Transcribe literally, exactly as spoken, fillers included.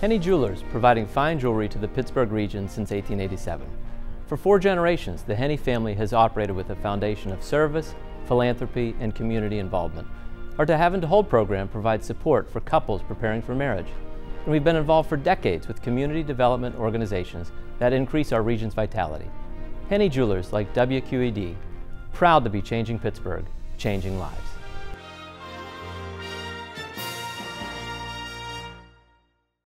Henne Jewelers, providing fine jewelry to the Pittsburgh region since eighteen eighty-seven. For four generations, the Henne family has operated with a foundation of service, philanthropy, and community involvement. Our To Have and to Hold program provides support for couples preparing for marriage. And we've been involved for decades with community development organizations that increase our region's vitality. Henne Jewelers, like W Q E D, proud to be changing Pittsburgh, changing lives.